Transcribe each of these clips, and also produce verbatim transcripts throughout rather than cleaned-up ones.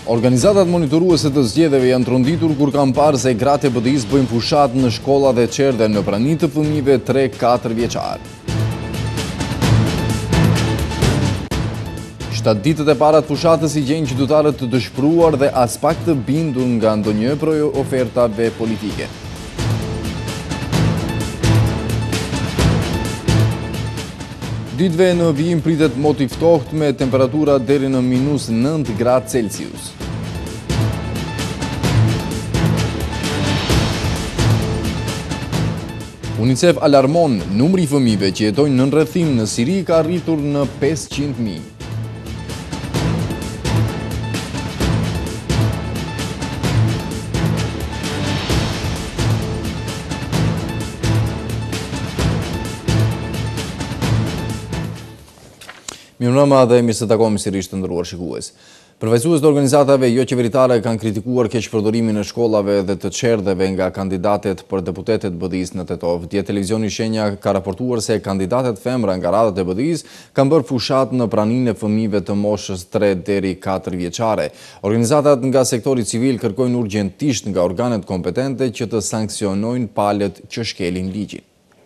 Organizatat monitoruese të zgjedhjeve janë tronditur kur kanë parë se gratë e B D I-s bëjnë fushat në shkolla dhe qerdhe në praninë të fëmijëve tre katër vjeçar. Shtatë ditët e para të fushatës i gjenjë qytetarët të dëshpëruar dhe as pak të bindur nga ndonjë prej ofertave politike. Ditëve në vijim pritet mot i ftohtë me temperatura deri në minus nëntë gradë Celsius. UNICEF alarmon, numri i fëmijëve që jetojnë në rrethim në Siri ka arritur në pesëqind mijë. Mirëmbrëma dhe mirë se takohemi sërish të nderuar shikues. Përfaqësues të organizatave jo qeveritare kanë kritikuar keqpërdorimin e shkollave dhe të qerdheve nga kandidatet për deputetet B D I-s në Tetov. Dje televizioni Shenja ka raportuar se kandidatet femra nga radhët e B D I-s kanë bërë fushat në praninë e fëmijëve të moshës tre deri katër vjeçare. Organizatat nga sektori civil kërkojnë urgjentisht nga organet kompetente që të sankcionojnë palët që shkelin ligjin.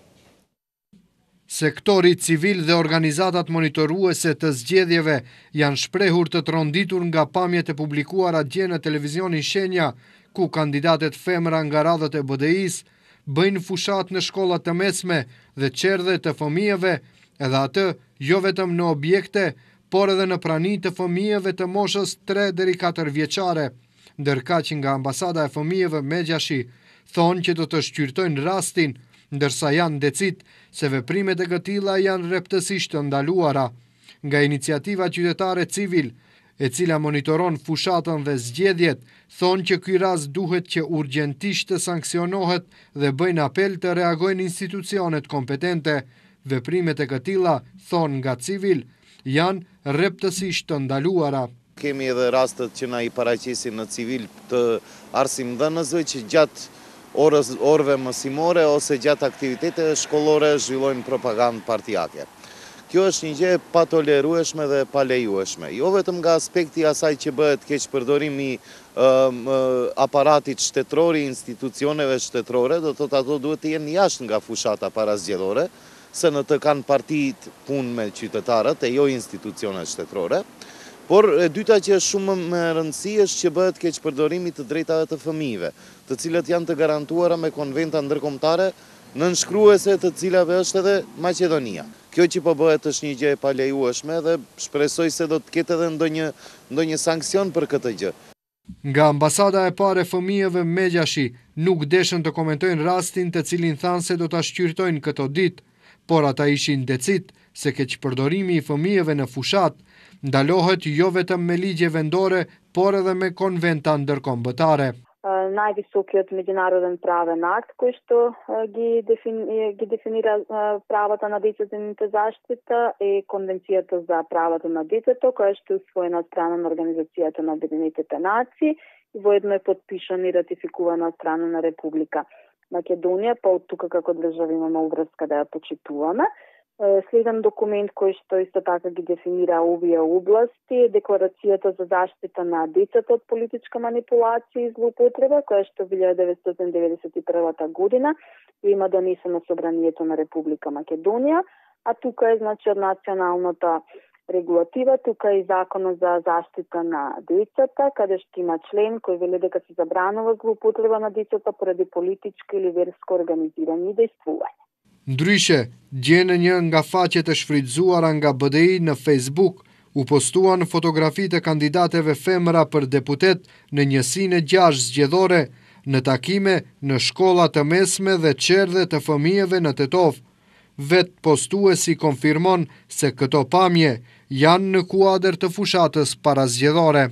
Sektori civil dhe organizatat monitoruese të zgjedhjeve janë shprehur të tronditur nga pamjet e publikuara dje në televizionin Shenja, ku kandidatet femra nga radhët e B D I-s bëjnë fushat në shkollat të mesme dhe qerdhe të fëmijëve, edhe atë jo vetëm në objekte, por edhe në prani të fëmijëve të moshës tre deri katër vjeçare, ndërka që nga ambasada e fëmijëve Megjashi thonë që do të shqyrtojnë rastin, ndërsa janë decit se veprimet e këtilla janë rreptësisht të ndaluara. Nga iniciativa qytetare civil, e cila monitoron fushatën dhe zgjedhjet, thonë që ky rast duhet që urgjentisht të sanksionohet dhe bëjnë apel të reagojnë institucionet kompetente. Veprimet e këtilla, thonë nga civil, janë rreptësisht të ndaluara. Kemi edhe rastet që na i paraqesin në civil të arsimdhënësve që gjatë Orës, orëve mësimore ose gjatë aktiviteteve shkollore zhvillojnë propagandë partijake. Kjo është një gjë pa tolerueshme dhe pa lejueshme. Jo vetëm nga aspekti asaj që bëhet keqpërdorimi i um, aparatit shtetëror, institucioneve shtetërore, do thotë ato duhet të jenë jashtë nga fushata parazgjedhore, se në të kanë partit punë me qytetarët e jo institucionet shtetërore. Por e dyta që është shumë më rëndësi është që bëhet keqpërdorimi të drejtave të fëmijëve, të cilët janë të garantuara me konventa ndërkombëtare, nënshkruese të cilave është edhe Maqedonia. Kjo që po bëhet është një gjë e palejueshme dhe shpresoj se do të ketë edhe ndonjë ndonjë sankcion për këtë gjë. Nga ambasada e parë e fëmijëve Megjashi nuk deshën të komentojnë rastin të cilin thanë se do ta shqyrtojnë këto ditë, por ata ishin decit se keqpërdorimi i fëmijëve në fushat ndalohet jo vetëm me ligje vendore, por edhe me konventa ndërkombëtare. Највисокиот меѓународен правен акт кој што ги, дефини, ги дефинира правата на децата и нивната заштита е Конвенцијата за правата на детето, која што е усвоена од страна на Организацијата на Обединетите нации и воедно е подпишана и ратификувана од страна на Република Македонија, па од тука како држава имаме обврска да ја почитуваме. Следен документ кој што исто така ги дефинира овие области е Декларацијата за заштита на децата од политичка манипулација и злоупотреба, која што во илјада деветстотини деветдесет и прва година има донесена Собранието на Република Македонија, а тука е значи од националната регулатива, тука е и Законот за заштита на децата, каде што има член кој вели дека се забранува злоупотреба на децата поради политичко или верско организирање и дејствување. Ndryshe, dje në një nga faqet e shfrytzuara nga B D I në Facebook, u postuan fotografi të kandidateve femra për deputet në njësinë e gjashtë zgjedhore, në takime në shkolla të mesme dhe qerdhe të fëmijëve në Tetov. Vetë postuesi konfirmon se këto pamje janë në kuadër të fushatës parazgjedhore.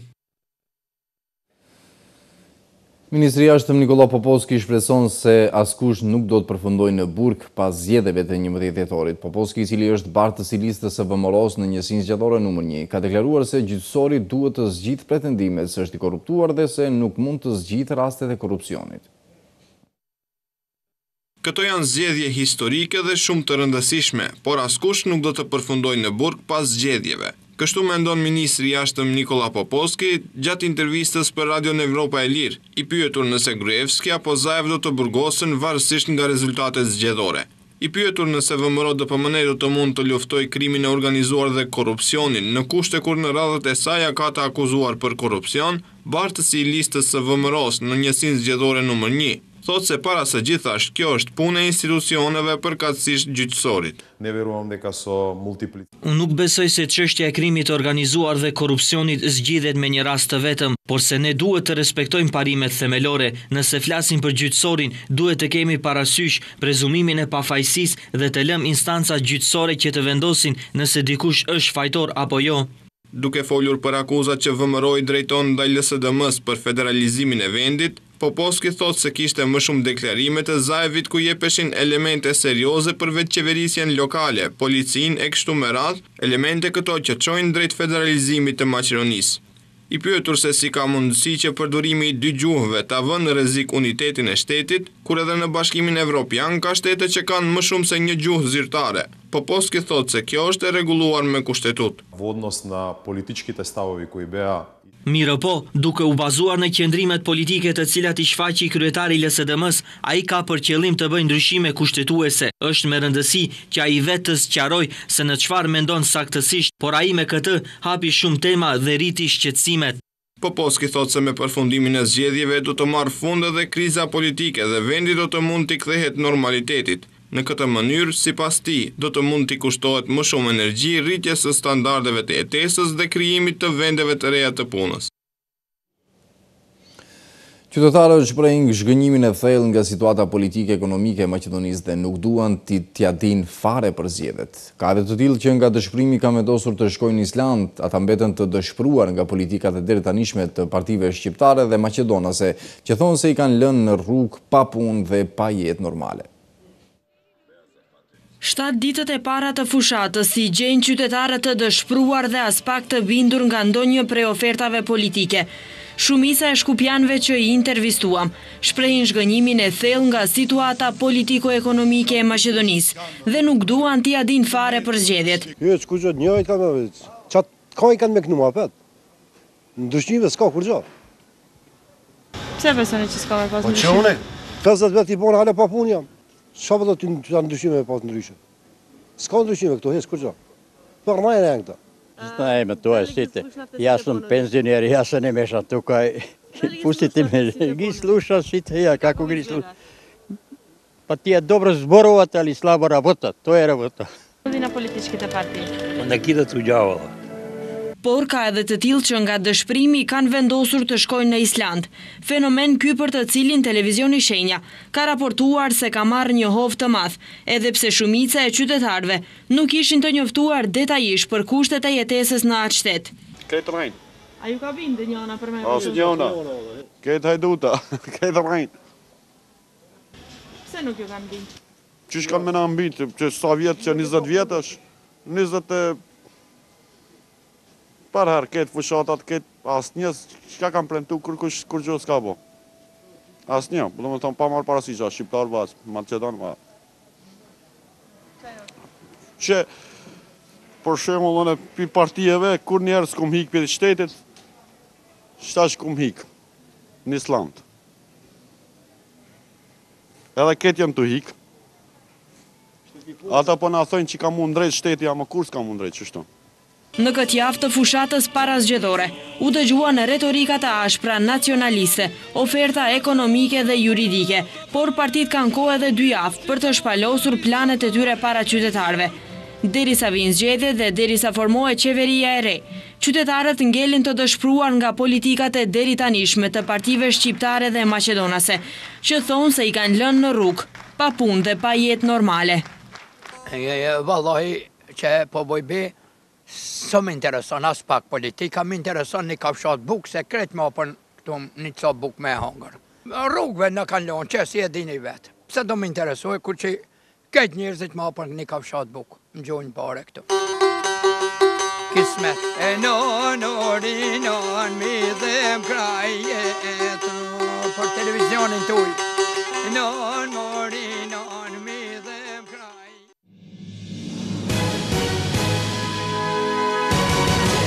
Ministri i Jashtëm Nikola Popovski shpreson se askush nuk do të përfundojë në burg pas zgjedhjeve të njëmbëdhjetë dhjetorit. Popovski, i cili është bartës i listës së V M R-s në njësinë zgjedhore numër një, ka deklaruar se gjyqësori duhet të zgjidhë pretendimet se është i korruptuar dhe se nuk mund të zgjidhë rastet e korrupsionit. Këto janë zgjedhje historike dhe shumë të rëndësishme, por askush nuk do të përfundojë në burg pas zgjedhjeve. Kështu mendon ministri i jashtëm Nikola Popovski gjatë intervistës për Radion Evropa e Lirë, i pyetur nëse Gruevski apo Zaev do të burgosen varësisht nga rezultatet zgjedhore. I pyetur nëse V M R O D P M N do të mund të luftojë krimin e organizuar dhe korrupsionin në kushte kur në radhët e saj ka të akuzuar për korrupsion, bartësi i listës së V M R O-s në njësinë zgjedhore numër një, thotë se para së gjithasht kjo është punë e institucioneve përkatësisht gjyqësorit. Unë nuk besoj se çështja e krimit të organizuar dhe korrupsionit zgjidhet me një rast të vetëm, por se ne duhet të respektojmë parimet themelore. Nëse flasim për gjyqësorin, duhet të kemi parasysh prezumimin e pafajësisë dhe të lëm instancat gjyqësore që të vendosin nëse dikush është fajtor apo jo. Duke folur për akuzat që V M R O i drejton ndaj L S D M-s për federalizimin e vendit, Popovski thot se kishte më shumë deklarime të Zaevit ku jepeshin elemente serioze për vetë qeverisjen lokale, policinë e kështu me radhë, elemente këto që çojnë drejt federalizimit të Maqedonisë. I pyetur se si ka mundësi që përdorimi i dy gjuhëve ta vënë në rrezik unitetin e shtetit, kur edhe në Bashkimin Evropian ka shtete që kanë më shumë se një gjuhë zyrtare. Popovski thot se kjo është e rregulluar me kushtetut. Mirë po, duke u bazuar në qëndrimet politike të cilat i shfaqi kryetari i L S D M-s, ai ka për qëllim të bëjë ndryshime kushtetuese. Është me rëndësi që ai vetë të sqaroj se në çfarë mendon saktësisht, por ai me këtë hapi shumë tema dhe rriti shqetësimet. Popovski thot se me përfundimin e zgjedhjeve do të marrë fund edhe kriza politike dhe vendi do të mund t'i kthehet normalitetit. Në këtë mënyrë, sipas tij, do të mund t'i kushtohet më shumë energji rritjes së standardeve të jetesës dhe krijimit të vendeve të reja të punës. Qytetarët shprehin zhgënjimin e thellë nga situata politike ekonomike e Maqedonisë dhe nuk duan t'ia dinë fare për zgjedhjet. Ka edhe të tillë që nga dëshpërimi kanë vendosur të shkojnë në Island, ata mbeten të dëshpëruar nga politikat e deri të partive shqiptare dhe maqedonase, që thonë se i kanë lënë në rrugë pa punë dhe pa jetë normale. Shtatë ditët e para të fushatës si gjejnë qytetarët të dëshpëruar dhe as pak të bindur nga ndonjë prej ofertave politike. Shumica e shkupjanëve që i intervistuam shprehin zhgënjimin e thellë nga situata politiko-ekonomike e Maqedonisë dhe nuk duan t'i dinë fare për zgjedhjet. Jo, çkuço njëjtë kanë, çat ka i kanë me kënu apet. Ndryshime s'ka kur gjë. Pse besoni që s'ka pas ndryshime? Po çone, pesëdhjetë vjet i bën hala pa punë jam. Çfarë do të janë ndryshime pas ndryshe? S'ka ndryshime këtu, hes kur gjë. Për më e këta. Znaj me to e site, ja sam penzioner, ja se ne mešam tukaj, pustite me, gi slušam site, ja kako gi slušam. Pa ti je dobro zborovati, ali slabo работать, to je работа. Na političkите partije. Onda kidati u đavola. Por ka edhe të tillë që nga dëshpërimi kanë vendosur të shkojnë në Island. Fenomen ky për të cilin televizioni Shenja ka raportuar se ka marrë një hovë të madh, edhe pse shumica e qytetarëve nuk ishin të njoftuar detajisht për kushtet e jetesës në atë shtet. Këtë rajnë. A ju ka bindë njëna për me? O, së njëna. Këtë hajduta, këtë rajnë. Pse nuk ju kanë bindë? Qysh kanë me na mbitë, që sa vjetë që njëzet vjetësh, njëzet e... Për herë, këtë fushatat, këtë asë njës, që ka kam prentu kur kur gjë s'ka bo. Asë një, do më thonë pa marë parasysh, shqiptar basë, Macedon ma. Që, për shembull, në pi partijeve, kur njerë s'kum hik për shtetit, shtash kum hik, në Island. Edhe këtë jam të hik. Ata po na thojnë që ka mund drejt shteti, ama kur s'ka mund drejt qështu. Në këtë javë të fushatës para zgjedhore, u dëgjua në retorika të ashpra nacionaliste, oferta ekonomike dhe juridike, por partit kanë kohë edhe dy javë për të shpalosur planet e tyre para qytetarëve. Derisa vinë zgjedhjet dhe derisa formohet qeveria e re, qytetarët ngelin të dëshpëruar nga politikat e deri tanishme të partive shqiptare dhe maqedonase, që thonë se i kanë lënë në rrugë, pa punë dhe pa jetë normale. Vallahi që po bojbe, së më intereson as pak politika, më intereson një kafshat buk, se kretë më apën këtu një ca buk me hangër. Rrugëve në kanë lonë, që si e dini vetë. Pse do më interesoj, kur që këtë njërzit më apën një kafshat buk, më gjojnë pare këtu. Kismet. E non, ori, non, mi dhem kraj jetru, për televizionin tuj. Non, ori, non, mi dhem kraj.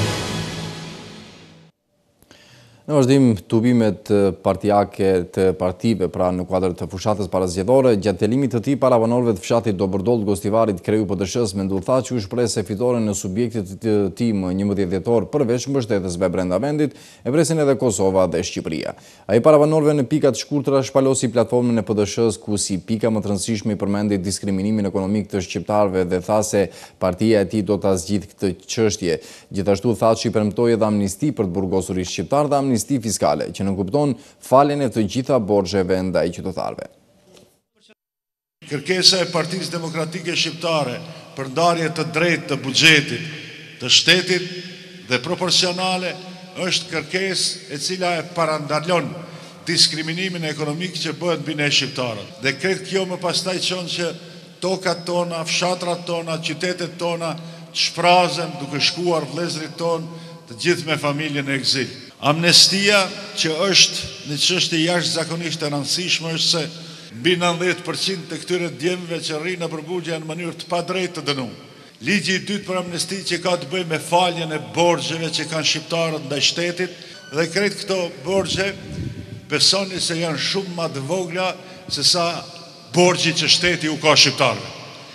Në vazhdim, tubimet partijake të partive pra në kuadër të fushatës parazgjedhore, gjatë telimit të tij para banorëve të fshatit Dobordoll Gostivarit kreu P D S-s Mendul tha që u shpreh se fitoren në subjektet të tij më njëmbëdhjetë dhjetor përveç mbështetësve brenda vendit, e presin edhe Kosova dhe Shqipëria. Ai para banorëve në pika të shkurtra shpalosi platformën e P D S-s ku si pika më të rëndësishme i përmendi diskriminimin ekonomik të shqiptarëve dhe tha se partia e tij do ta zgjidhë këtë çështje. Gjithashtu tha që i premtoi edhe amnisti për të burgosurisë shqiptar dhe amnisti fiskale, që nënkupton faljen e të gjitha borxheve ndaj qytetarëve. Kërkesa e Partisë Demokratike Shqiptare për ndarje të drejtë të buxhetit të shtetit dhe proporcionale është kërkesë e cila e parandalon diskriminimin ekonomik që bëhet mbi ne shqiptarët. Dhe kretë kjo më pastaj çon që tokat tona, fshatrat tona, qytetet tona shprazen duke shkuar vëllezërit tonë të gjithë me familjen e ekzil. Amnestia që është një çështje jashtëzakonisht e rëndësishme është se mbi nëntëdhjetë përqind të këtyre djemve që rrinë në përbugje në mënyrë të padrejtë të dënuar. Ligji i dytë për amnesti që ka të bëjë me faljen e borxheve që kanë shqiptarët ndaj shtetit dhe krejt këto borxhe besoni se janë shumë më të vogla se sa borxhi që shteti u ka shqiptarëve.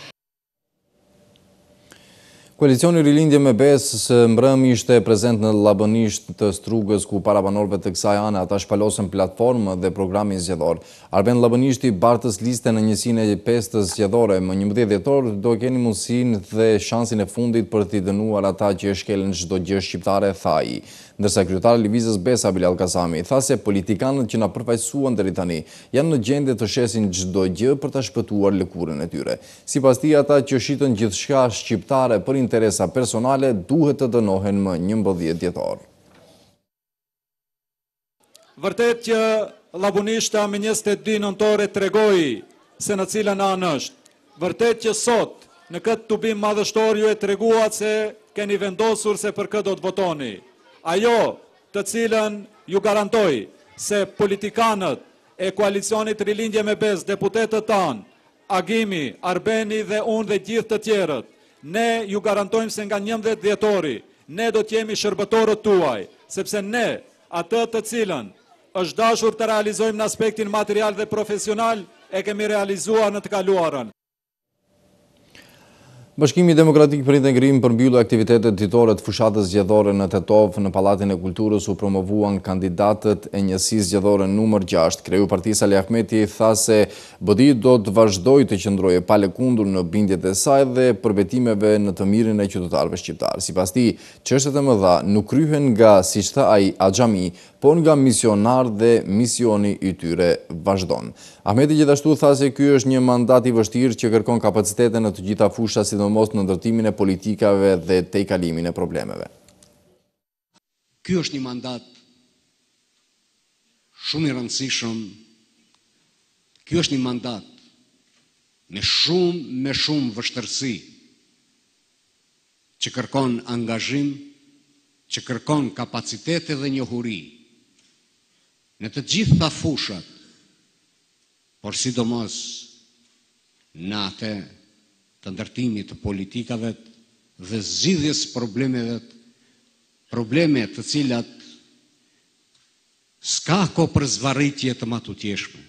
Koalicioni Rilindje me Besë së mbrëmi ishte prezent në Llabënisht të Strugës ku para banorëve të kësaj ane ata shpalosën platformë dhe programin zgjedhor. Arben Llabënishti bartës liste në njësinë e pestës zgjedhore më njëmbëdhjetë dhjetor do keni mundësinë dhe shansin e fundit për t'i dënuar ata që shkelën çdo gjë shqiptare, tha ai. Ndërsa kryetari i Lëvizjes Besa Bilal Kasami tha se politikanët që na përfaqësuan deri tani janë në gjendje të shesin çdo gjë për ta shpëtuar lëkurën e tyre. Sipas tij ata që shitën gjithçka shqiptare për interesa personale duhet të dënohen më njëmbëdhjetë dhjetor. Vërtet që Llabënishta me njëzet e dy nëntore tregoi se në cilën anë është. Vërtet që sot në këtë tubim madhështor ju e treguat se keni vendosur se për këtë do të votoni. Ajo të cilën ju garantoj se politikanët e koalicionit Rilindje me Besë, deputetët tanë, Agimi, Arbeni dhe unë dhe gjithë të tjerët, ne ju garantojmë se nga njëmbëdhjetë dhjetori, ne do t'jemi shërbëtorët tuaj, sepse ne atë të cilën është dashur të realizojmë në aspektin material dhe profesional, e kemi realizuar në të kaluarën. Bashkimi Demokratik për Integrim përmbylli aktivitetet ditore të fushatës zgjedhore në Tetov në Pallatin e Kulturës u promovuan kandidatët e njësisë zgjedhore numër gjashtë. Kreu Partisë Ali Ahmeti tha se B D I do të vazhdojë të qëndrojë pa lëkundur në bindjet e saj dhe përbetimeve në të mirën e qytetarëve shqiptar. Sipas tij, çështjet e mëdha nuk kryhen nga, siç tha ai, axhami, por nga misionar dhe misioni i tyre vazhdon. Ahmeti gjithashtu tha se ky është një mandat i vështirë që kërkon kapacitete në të gjitha fushat, sidomos në ndërtimin e politikave dhe tejkalimin e problemeve. Ky është një mandat shumë i rëndësishëm. Ky është një mandat me shumë me shumë vështirësi që kërkon angazhim, që kërkon kapacitete dhe njohuri në të gjitha fushat, por sidomos në atë të ndërtimit të politikave dhe zgjidhjes problemeve, probleme të cilat s'ka kohë për zvarritje të matutjeshme.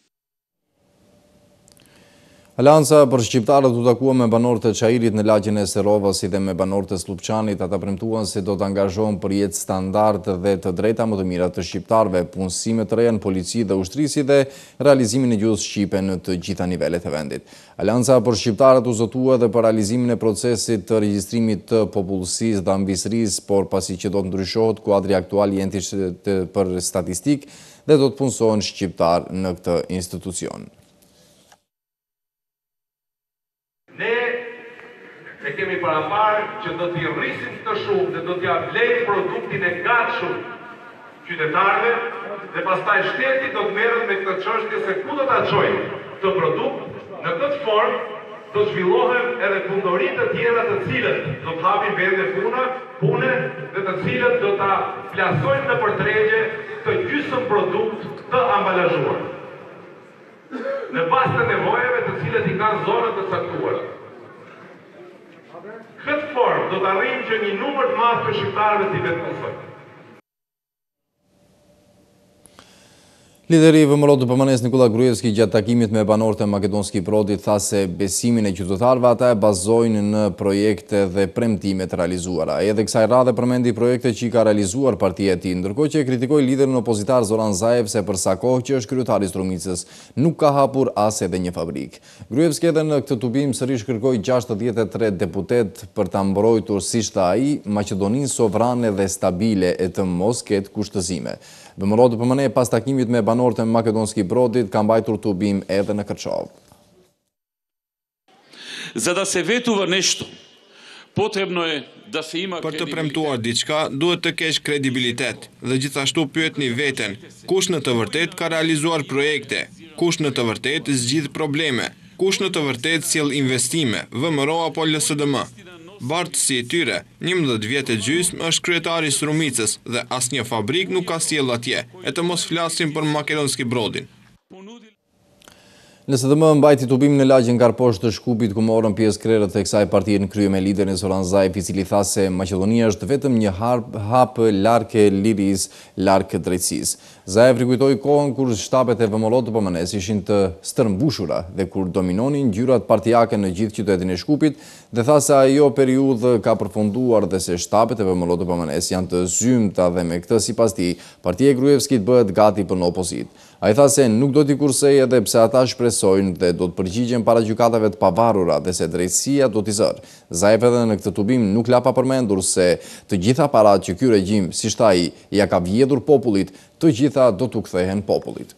Alianca për shqiptarët u takua me banorët e Çajirit në lagjen e Serovës si dhe me banorët e Slupçanit. Ata premtuan se do të angazhohen për jetë standard dhe të drejta më të mira të shqiptarëve, punësime të reja në polici dhe ushtrisi dhe realizimin e gjuhës shqipe në të gjitha nivelet e vendit. Alianca për shqiptarët u zotua dhe për realizimin e procesit të regjistrimit të popullsisë dhe ambisërisë, por pasi që do të ndryshohet kuadri aktual i entës për statistik dhe do të punësohen shqiptar në këtë institucion. E kemi paraparë që do t'i rrisim të shumë dhe do t'ja blejmë produktin e gatshëm qytetarëve dhe pastaj shteti do të merret me këtë çështje se ku do ta çojmë këtë produkt. Në këtë formë do zhvillohen edhe punëtori të tjera të cilët do të hapin vende puna, pune dhe të cilët do ta plasojnë në përtregje të gjysmë produkt të ambalazhuar në bazë të nevojave të cilët i kanë zonat të caktuara. Këtë formë do të arrijmë që një numër të madh të shqiptarëve t'i vetësojnë. Lideri i V M L-ut të P M N-s Nikola Gruevski gjatë takimit me banorët e Makedonskij Brodit tha se besimin e qytetarëve ata e bazojnë në projekte dhe premtime të realizuara. Edhe kësaj radhe përmendi projekte që i ka realizuar partia e tij, ndërkohë që e kritikoi liderin opozitar Zoran Zaev se për sa kohë që është kryetari i Strumicës nuk ka hapur as edhe një fabrikë. Gruevski edhe në këtë tubim sërish kërkoi gjashtëdhjetë e tre deputet për ta mbrojtur siç tha ai Maqedoninë sovrane dhe stabile e të mos ketë kushtëzime. V M L-ut të P M N pas takimit me banorët e Makedonskij Brodit ka mbajtur tubim edhe në Kërçov. За да се ветува нешто, потребно е да се има Për të premtuar diçka, duhet të kesh kredibilitet dhe gjithashtu pyetni veten, kush në të vërtet ka realizuar projekte, kush në të vërtet zgjidh probleme, kush në të vërtet sjell investime, V M R apo L S D M. Bartësi e tyre, njëmbëdhjetë vjet e gjysmë është kryetari i Strumicës dhe asnjë fabrik nuk ka sjell atje, e të mos flasim për Makedonskij Brodin. L S D M mbajti tubimin në lagjen Karposh të Shkupit ku morën pjesë krerët e kësaj partie në krye me liderin Zoran Zaev, i cili tha se Maqedonia është vetëm një hap larg e lirisë, larg drejtësisë. Zaev rikujtoi kohën kur shtapet e V M L-ut të P M N-s ishin të stërmbushura dhe kur dominonin ngjyrat partijake në gjithë qytetin e Shkupit dhe tha se ajo periudhë ka përfunduar dhe se shtapet e V M L-ut të P M N-s janë të zymta dhe me këtë sipas tij, partia e Gruevskit bëhet gati për në opozitë. Ai tha se nuk do t'i kursej edhe pse ata shpresojnë dhe do të përgjigjen para gjykatave të pavarura dhe se drejtësia do t'i zërë. Zaev edhe në këtë tubim nuk la pa përmendur se të gjitha parat që ky regjim, si shta ai, ja ka vjedhur popullit, të gjitha do t'u kthehen popullit.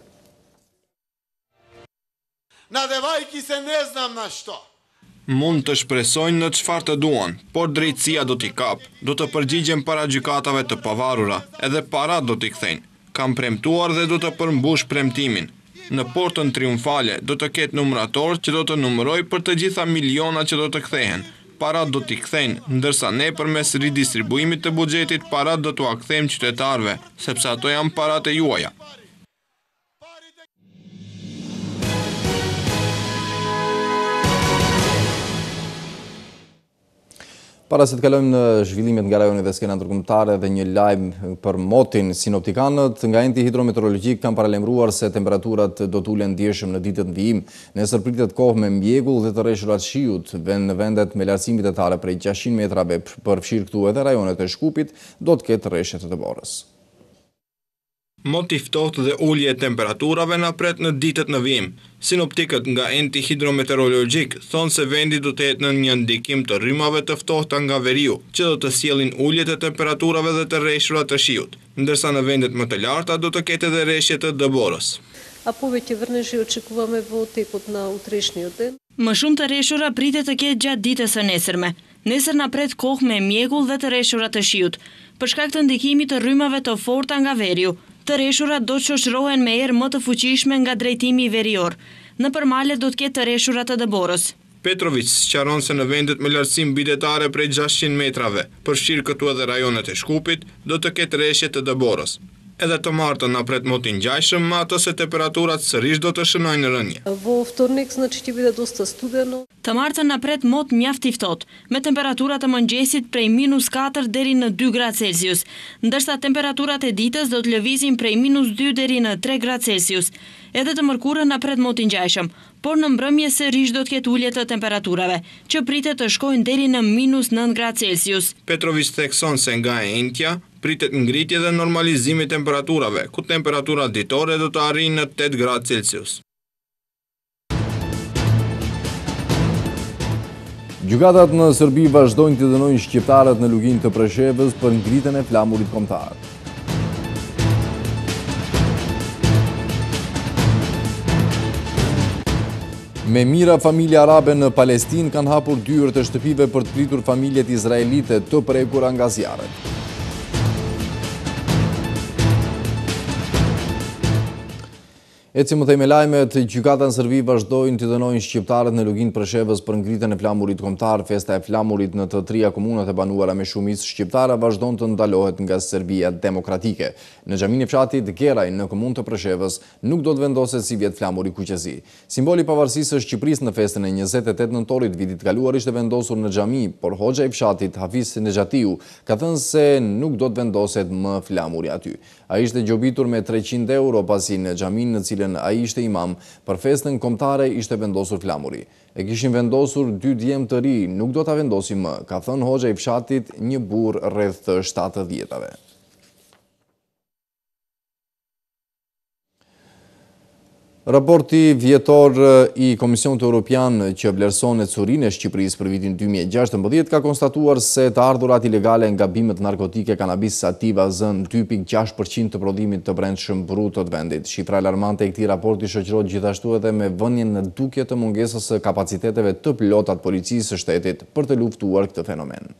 Na devajki se ne znam na shto. Mund të shpresojnë në çfarë të duan, por drejtësia do t'i kap, do të përgjigjen para gjykatave të pavarura, edhe parat do t'i kthejnë. Kam premtuar dhe do të përmbush premtimin. Në portën triumfale do të ketë numrator që do të numëroj për të gjitha miliona që do të kthehen. Parat do t'i kthejnë, ndërsa ne përmes ridistribuimit të buxhetit parat do t'u kthejmë qytetarëve, sepse ato janë parat e juaja. Para se të kalojmë në zhvillimet nga rajoni dhe skena ndërkombëtare dhe një lajm për motin, sinoptikanët nga enti hidrometeorologjik kanë paralajmëruar se temperaturat do të ulen ndjeshëm në ditët në vijim. Nesër pritet kohë me mbjegull dhe të rreshurat shiut në vendet me lartësi ditetare prej gjashtëqind metrave, përfshirë këtu edhe rajonet e Shkupit, do të ketë rreshje të Borës. Moti ftohtë dhe ulje e temperaturave na pret në ditët në vijim. Sinoptikët nga enti hidrometeorologjik thonë se vendi do të jetë në një ndikim të rrymave të ftohta nga veriu, që do të sjellin uljet e temperaturave dhe të rreshurat të shiut, ndërsa në vendet më të larta do të ketë edhe rreshje të dëborës. A повече врнежи очекуваме во текот на утрешниот ден. Më shumë të rreshura pritet të ketë gjatë ditës së nesërme. Nesër na pret kohë me mjegull dhe të rreshura të shiut, për shkak të ndikimit të rrymave të forta nga veriu. Të rreshurat do të shoqërohen me erë më të fuqishme nga drejtimi verior. Në përmale do të ketë të rreshurat të dëborës. Petrovic sqaron se në vendet me lartësi mbidetare prej gjashtëqind metrave, përfshirë këtu edhe rajonet e Shkupit, do të ketë rreshje të dëborës. Edhe të martën na pret mot i ngjajshëm, me ato se temperaturat sërish do të shënojnë rënje. Во вторник значи ќе биде доста студено. Të martën na pret mot mjaft i ftohtë, me temperaturat të mëngjesit prej minus katër deri në dy gradë Celsius, ndërsa temperaturat e ditës do të lëvizin prej minus dy deri në tre gradë Celsius. Edhe të mërkurën na pret mot i ngjajshëm, por në mbrëmje sërish do të ketë ulje të temperaturave, që pritet të shkojnë deri në minus nëntë gradë Celsius. Petrovic thekson se nga e entja pritet ngritje dhe normalizimi temperaturave, ku temperaturat ditore do të arrijnë në tetë gradë Celsius. Gjykatat në Serbi vazhdojnë të dënojnë shqiptarët në Lugin të Preshevës për ngritjen e flamurit kombëtar. Me mira familje arabe në Palestinë kanë hapur dyert e shtëpive për të pritur familjet izraelite të prekura nga zjarret. Eci më thejme lajmet, gjykata në Serbi vazhdojnë të dënojnë shqiptarët në Lugin Preshevës për ngritjen e flamurit kombëtar. Festa e flamurit në të trija komunat e banuara me shumicë shqiptare vazhdon të ndalohet nga Serbia demokratike. Në xhamin e fshatit Geraj në komunë të Preshevës nuk do të vendoset si vjet flamuri kuqezi. Simboli i pavarësisë së Shqipërisë në festën e njëzet e tetë nëntorit vitit kaluar ishte vendosur në xhami, por hoxha i fshatit Hafiz Nejatiu ka thënë se nuk do të vendoset më flamuri aty. Ai ishte gjobitur me treqind euro pasi në xhamin në cilën ai ishte imam për festën kombëtare ishte vendosur flamuri. E kishin vendosur dy djemë të ri, nuk do ta vendosim më, ka thënë hoxha i fshatit, një burr rreth të shtatëdhjetave. Raporti vjetor i Komisionit Evropian që vlerëson ecurinë e Shqipërisë për vitin dy mijë e gjashtëmbëdhjetë ka konstatuar se të ardhurat ilegale nga bimet narkotike kanabis sativa zën dy pikë gjashtë përqind të prodhimit të brendshëm bruto të vendit. Shifra alarmante e këtij raporti shoqërohet gjithashtu edhe me vënien në dukje të mungesës së kapaciteteve të plotat policisë së shtetit për të luftuar këtë fenomen.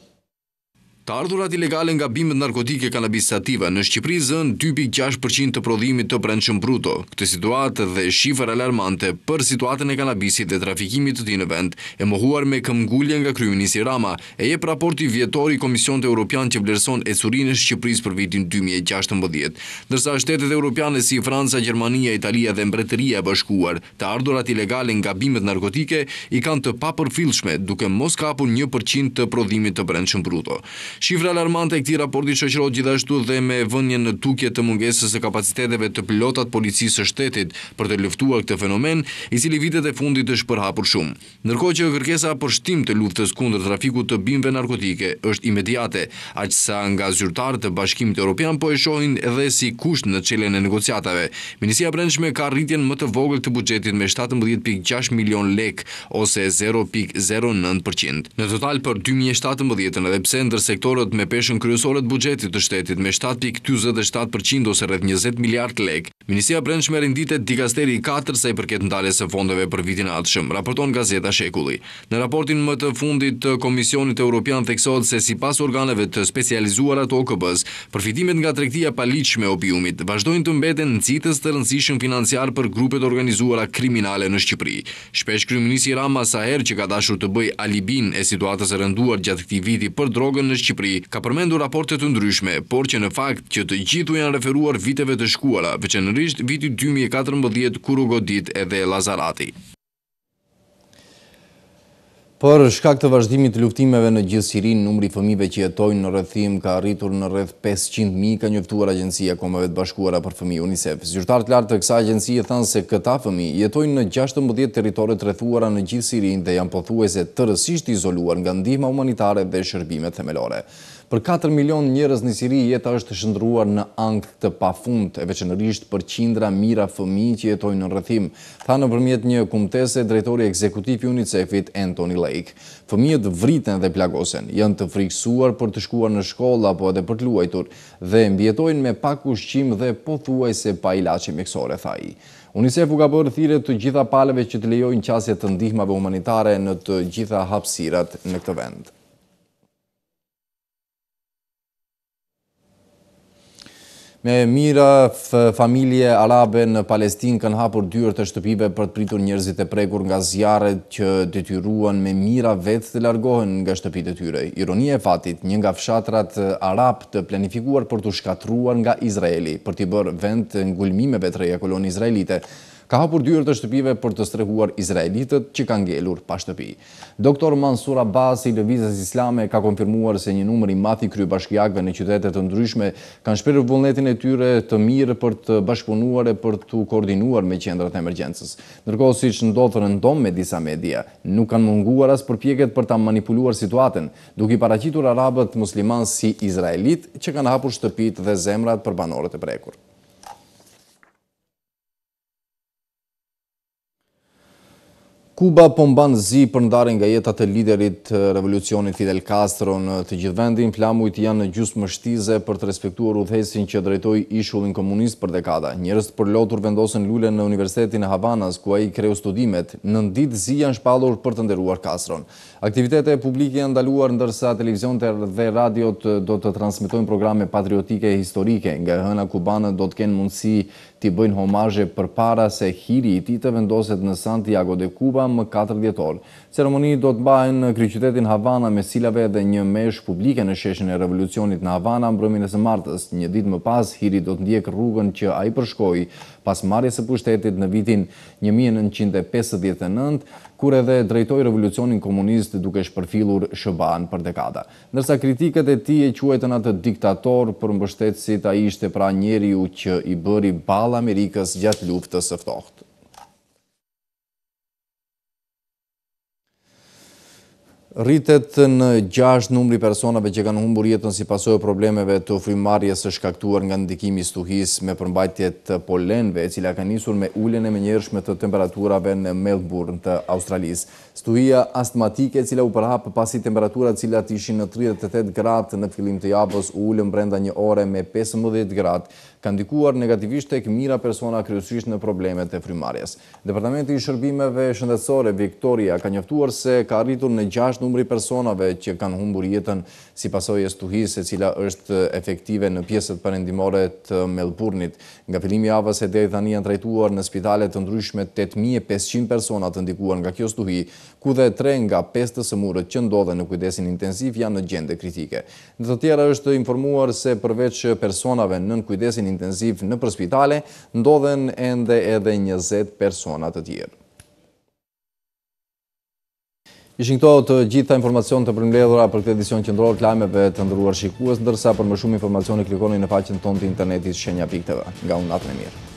Të ardhurat ilegale nga bimet narkotike kanabis sativa në Shqipëri zën dy pikë gjashtë përqind të prodhimit të brendshëm bruto. Këtë situatë dhe shifra alarmante për situatën e kanabisit dhe trafikimit të tij në vend, e mohuar me këmbgulje nga kryeministri Rama, e jep raporti vjetor i Komisionit Evropian që vlerëson ecurinë e Shqipërisë për vitin dy mijë e gjashtëmbëdhjetë. Ndërsa shtetet evropiane si Franca, Gjermania, Italia dhe Mbretëria e Bashkuar, të ardhurat ilegale nga bimet narkotike i kanë të papërfillshme, duke mos kapur një përqind të prodhimit të brendshëm bruto. Shifra alarmante e këtij raporti shoqërohet gjithashtu dhe me vënien në dukje të mungesës së kapaciteteve të plotat policisë së shtetit për të luftuar këtë fenomen, i cili vitet e fundit është përhapur shumë. Ndërkohë që kërkesa për shtim të luftës kundër trafikut të bimëve narkotike është imediate, aq sa nga zyrtarët e Bashkimit Evropian po e shohin edhe si kusht në çeljen e negociatave. Ministria e Brendshme ka rritjen më të vogël të buxhetit me shtatëmbëdhjetë pikë gjashtë milion lek ose zero pikë zero nëntë përqind. Në total për dy mijë e shtatëmbëdhjetë, edhe pse ndër sektorët me peshën kryesore të buxhetit të shtetit me shtatë pikë njëzet e shtatë përqind ose rreth njëzet miliard lek, Ministria e Brendshme rinditet dikasteri i katër sa i përket ndaljes së fondeve për vitin e ardhshëm, raporton gazeta Shekulli. Në raportin më të fundit të Komisionit Evropian theksohet se sipas organeve të specializuara të O K B-s, përfitimet nga tregtia paligjshme e opiumit vazhdojnë të mbeten nxitës të rëndësishëm financiar për grupet organizuara kriminale në Shqipëri. Shpesh kryeministri Rama sa herë që ka dashur të bëjë alibin e situatës së rënduar gjatë këtij viti për drogën në Shqipëri, ka përmendur raporte të ndryshme, por që në fakt që të gjithu janë referuar viteve të shkuara, veçanërisht viti dy mijë e katërmbëdhjetë kur u godit edhe Lazarati. Për shkak të vazhdimit të luftimeve në gjithë Sirinë, numri i fëmijëve që jetojnë në rrethim ka arritur në rreth pesëqind mijë, ka njoftuar Agjencia e Kombeve të Bashkuara për Fëmijë UNICEF. Zyrtarët lartë të kësaj agjencie thanë se këta fëmijë jetojnë në gjashtëmbëdhjetë territore të rrethuara në gjithë Sirinë dhe janë pothuajse tërësisht izoluar nga ndihma humanitare dhe shërbimet themelore. Për katër milion njerëz në Siri jeta është shndruar në ankth të pafund, e veçanërisht për qindra mijëra fëmijë që jetojnë në rrethim, tha nëpërmjet një kumtese drejtori ekzekutiv i UNICEF-it Anthony Lake. Fëmijët vriten dhe plagosen, janë të frikësuar për të shkuar në shkollë apo edhe për të luajtur dhe mbijetojnë me pak ushqim dhe pothuajse pa ilaçe mjekësore, tha ai. UNICEF-u ka bërë thirrje të gjitha palëve që të lejojnë qasje të ndihmave humanitare në të gjitha hapësirat në këtë vend. Me mira familje arabe në Palestinë kanë hapur dyert e shtëpive për të pritur njerëzit e prekur nga zjarret që detyruan me mira vetë të largohen nga shtëpitë e tyre. Ironia e fatit, një nga fshatrat arab të planifikuar për të shkatruar nga Izraeli për t'i bërë vend të ngulmimeve të reja koloni izraelite, ka hapur dyert e shtëpive për të strehuar izraelitët që kanë ngelur pa shtëpi. Doktor Mansur Abbas i Lëvizjes Islame ka konfirmuar se një numër i madh i kryebashkiakëve në qytete të ndryshme kanë shprehur vullnetin e tyre të mirë për të bashkëpunuar e për të koordinuar me qendrat e emergjencës. Ndërkohë, siç ndodh rëndom me disa media, nuk kanë munguar as përpjekjet për ta manipuluar situatën, duke i paraqitur arabët musliman si izraelit që kanë hapur shtëpitë dhe zemrat për banorët e prekur. Kuba po mban zi për ndarjen nga jeta të liderit revolucionit Fidel Castro në të gjithë vendin. Flamujt janë në gjysmështize për të respektuar udhëheqësin që drejtoi ishullin komunist për dekada. Njerëz të përlotur vendosën lule në Universitetin e Havanas, ku ai kreu studimet. Nën ditë zi janë shpallur për të nderuar Castron. Aktivitete publike janë ndaluar, ndërsa televizionet dhe radiot do të transmetojnë programe patriotike e historike. Nga hëna kubane do të kenë mundësi t'i bëjnë homazhe përpara se hiri i tij të vendoset në Santiago de Cuba më katër dhjetor. Ceremoni do të bëhen në kryeqytetin Havana me silave dhe një mesh publike në sheshin e revolucionit në Havana mbrëmjen e së martës. Një ditë më pas, hiri do të ndjek rrugën që ai përshkoi pas marrjes së pushtetit në vitin një mijë e nëntëqind e pesëdhjetë e nëntë, kur edhe drejtoi revolucionin komunist duke shpërfillur S B A-n për dekada. Ndërsa kritikët e tij e quajtën atë diktator, për mbështetësit ai ishte pra njeriu që i bëri ballë Amerikës gjatë luftës së ftohtë. Rritet në gjashtë numri personave që kanë humbur jetën si pasojë e problemeve të frymarrjes së shkaktuar nga ndikimi i stuhisë me përmbajtje të polenëve, e cila ka nisur me uljen e menjëhershme të temperaturave në Melbourne të Australisë. Stuhia astmatike, e cila u përhap pasi temperaturat të cilat ishin në tridhjetë e tetë gradë në fillim të javës, u ulën brenda një ore me pesëmbëdhjetë gradë, ka ndikuar negativisht tek mijëra persona, kryesisht në problemet e frymarrjes. Departamenti i Shërbimeve Shëndetësore Victoria ka njoftuar se ka arritur në gjashtë numri personave që kanë humbur jetën si pasojë e stuhisë, e cila është efektive në pjesët perëndimore të Melbourne-it. Nga fillimi i javës e deri tani janë trajtuar në spitale të ndryshme tetë mijë e pesëqind persona të ndikuar nga kjo stuhi, ku dhe tre nga pesë të sëmurët që ndodhen në kujdesin intensiv janë në gjendje kritike. Në të tjera është informuar se përveç personave nën kujdesin intensiv në për spitale, ndodhen ende edhe njëzet persona të tjerë. Ishin këto të gjitha informacion të përmbledhura për këtë edicion qendror të lajmeve të nderuar shikues, ndërsa për më shumë informacione klikoni në faqen tonë të internetit shenja pikë tv. Nga unë natën e mirë.